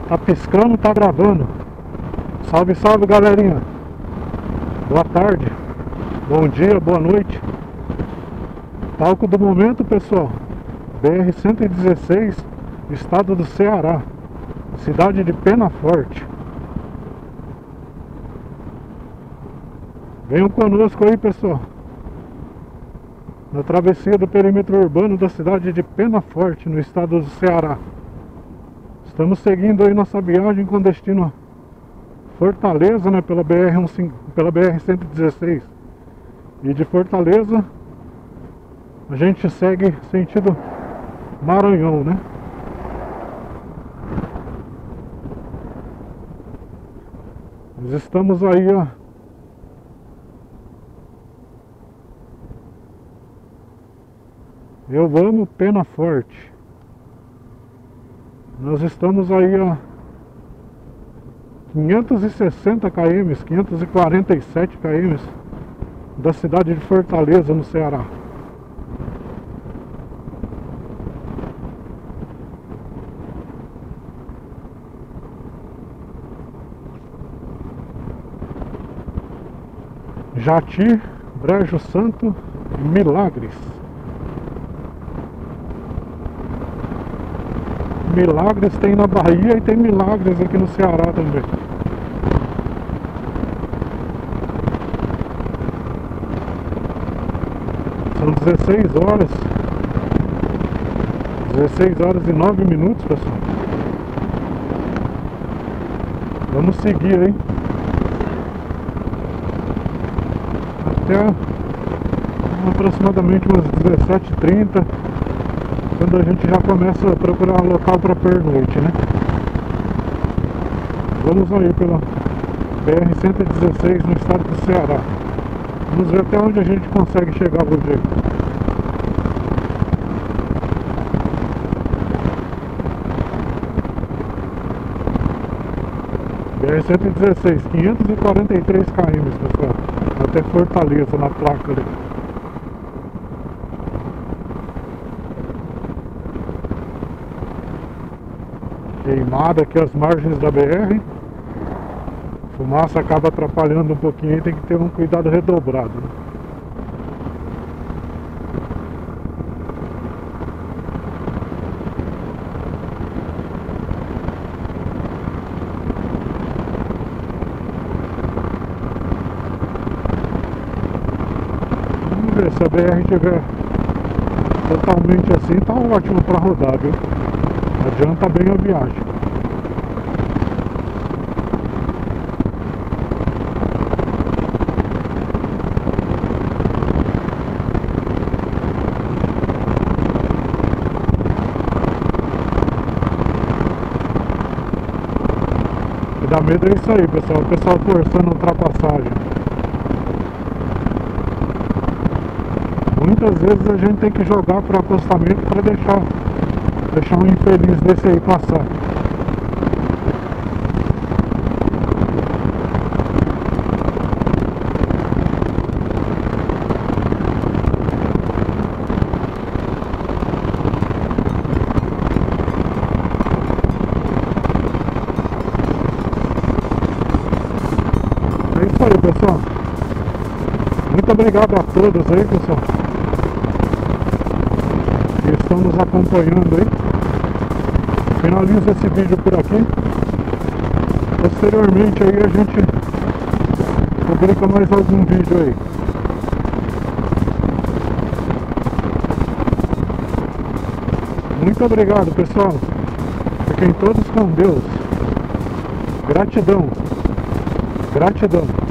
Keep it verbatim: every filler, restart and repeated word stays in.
Tá piscando, tá gravando. Salve, salve, galerinha. Boa tarde, bom dia, boa noite. Palco do momento, pessoal, B R cento e dezesseis, estado do Ceará, cidade de Penaforte. Venham conosco aí, pessoal, na travessia do perímetro urbano da cidade de Penaforte, no estado do Ceará. Estamos seguindo aí nossa viagem com destino a Fortaleza, né, pela B R cento e dezesseis. E de Fortaleza a gente segue sentido Maranhão, né? Nós estamos aí, ó, eu amo Penaforte. Nós estamos aí a quinhentos e sessenta quilômetros, quinhentos e quarenta e sete quilômetros da cidade de Fortaleza, no Ceará. Jati, Brejo Santo, Milagres. Milagres tem na Bahia e tem Milagres aqui no Ceará também. São dezesseis horas. dezesseis horas e nove minutos, pessoal. Vamos seguir aí até aproximadamente umas dezessete e trinta, quando a gente já começa a procurar um local para pernoite, né? Vamos aí pela B R cento e dezesseis no estado do Ceará. Vamos ver até onde a gente consegue chegar hoje. B R cento e dezesseis, quinhentos e quarenta e três quilômetros, pessoal, até Fortaleza, na placa ali. Queimada aqui as margens da B R. Fumaça acaba atrapalhando um pouquinho e tem que ter um cuidado redobrado, né? Vamos ver, se a B R estiver totalmente assim, tá ótimo para rodar, viu? Adianta bem a viagem. O que dá medo é isso aí, pessoal. O pessoal forçando a ultrapassagem. Muitas vezes a gente tem que jogar para o acostamento para deixar Deixar um infeliz desse aí passar. É isso aí, pessoal. Muito obrigado a todos aí, pessoal, que estão nos acompanhando aí. Finalizo esse vídeo por aqui. Posteriormente aí a gente publica mais algum vídeo aí. Muito obrigado, pessoal. Fiquem todos com Deus. Gratidão. Gratidão.